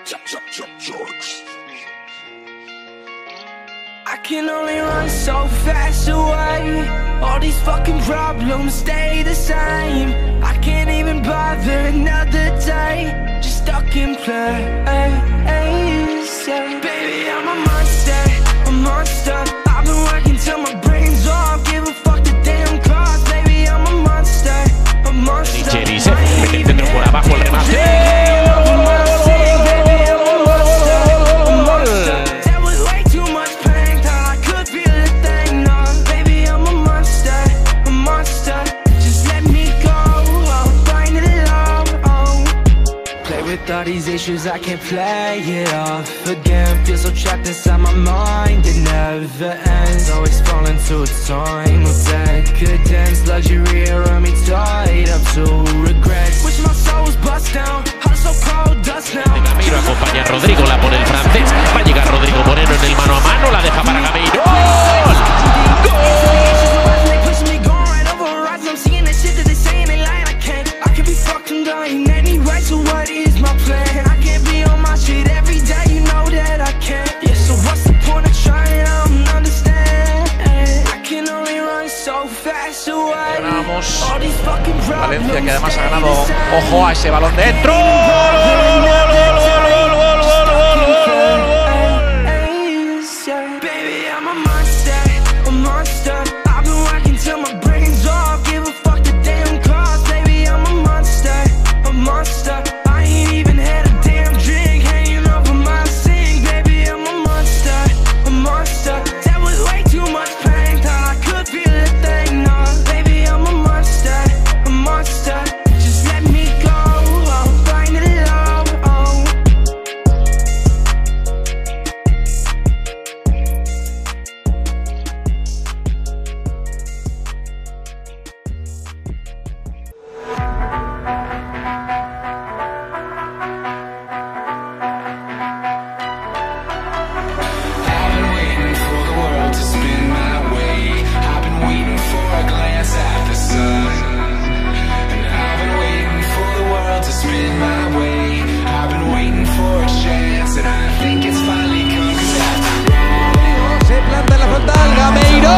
I can only run so fast away. All these fucking problems stay the same. I can't even bother another day. Just stuck in place. Baby, I'm a monster, a monster. I've been working till my brain's off. Give a fuck the damn cost. Baby, I'm a monster, a monster. Dice, metiendo por abajo el remate. All these issues, I can't play it off again. Feel so trapped inside my mind, it never ends. Always falling to a time of decadence. Luxury around me tied up to regrets. Wish my soul was bust down, heart so cold, dust now. Gameiro acompaña a Rodrigo, la pone el francés. Va a llegar Rodrigo Moreno en el mano a mano, la deja para Gameiro. ¡Gol! So what is my plan? I can't be on my shit every day, you know that I can't. Yeah, so what's the point of trying? I don't understand. I can only run so fast away. All these fucking problems. Valencia, que además ha ganado, ojo a ese balón dentro. Baby, I'm a monster, a monster. I've been working till my brain's off. Give a fuck the damn cost. Baby, I'm a monster, a monster. I ain't even had a damn drink hanging over my sink. Baby, I'm a monster, a monster. That was way too much pain. Thought I could feel a thing. No, baby, I'm a monster, a monster. Just let me go. I'll find it low. Se planta en la frontal, Gameiro.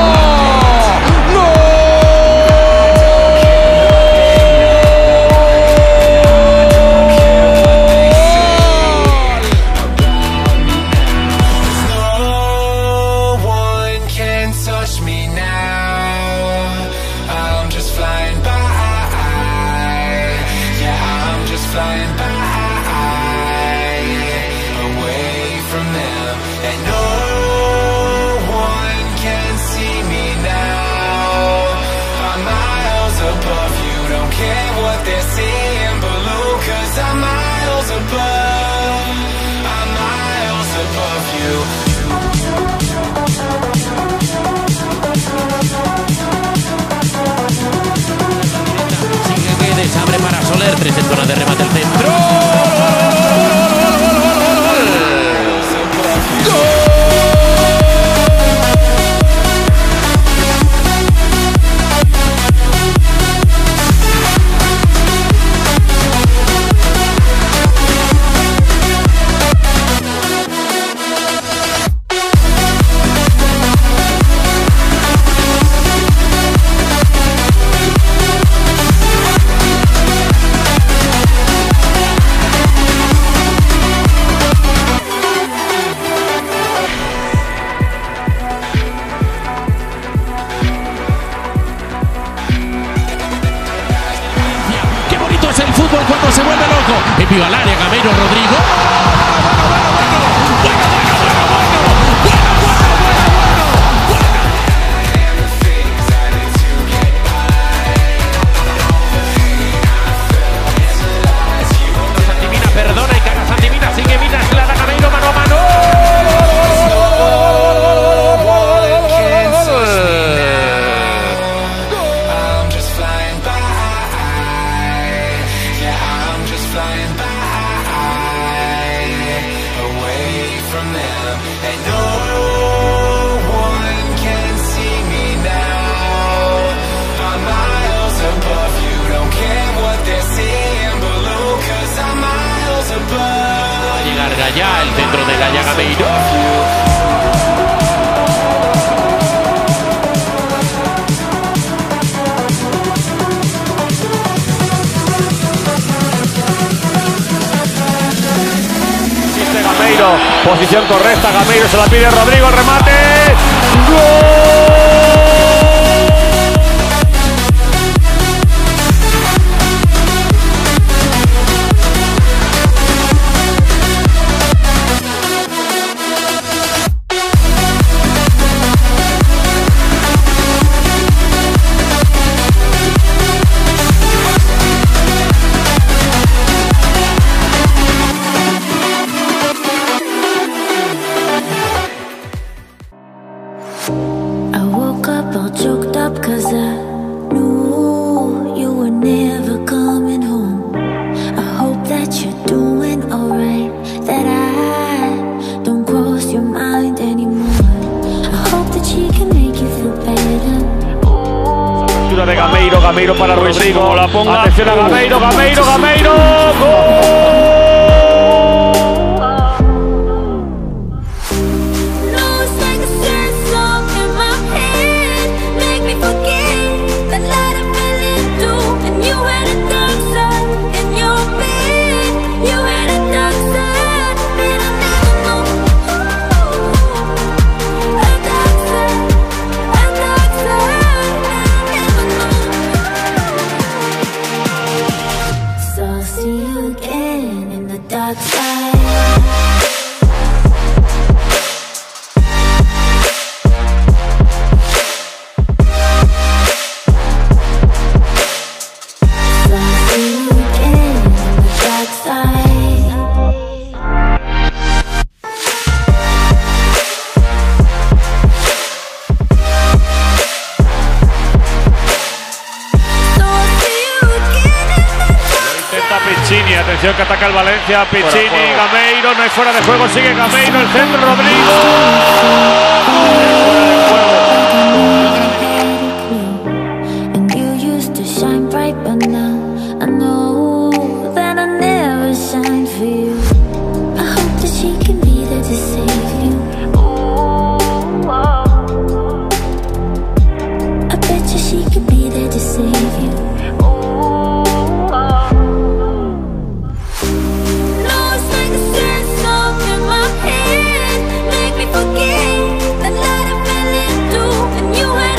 Flying by away from them, and no one can see me now. I'm miles above you, don't care what they're seeing below, 'cause I'm miles above, I'm miles above you. Sigue Guedes, abre para Soler, 3 en zona de remate el centro. Cuando se vuelve loco, envío al área, Gameiro, Rodrigo. Santimina perdona y caga Santimina, sigue Mina, se la da Gameiro mano a mano. Flying by Gallá, el centro de Gallá Gameiro. Gameiro, posición correcta, Gameiro se la pide Rodrigo, remate, ¡gol! All choked up 'cause I knew you were never coming home. I hope that you're doing alright, that I don't cross your mind anymore. I hope that she can make you feel better. De Gameiro, Gameiro para Rodrigo, la ponga. Atención a Gameiro, Gameiro, Gameiro, ¡gol! Piccini, atención que ataca el Valencia, Piccini, Gameiro, no hay fuera de juego, sigue Gameiro, el centro, Rodrigo.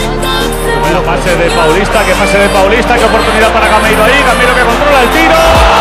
Pase de Paulista, que pase de Paulista, qué oportunidad para Gameiro ahí, Gameiro que controla el tiro.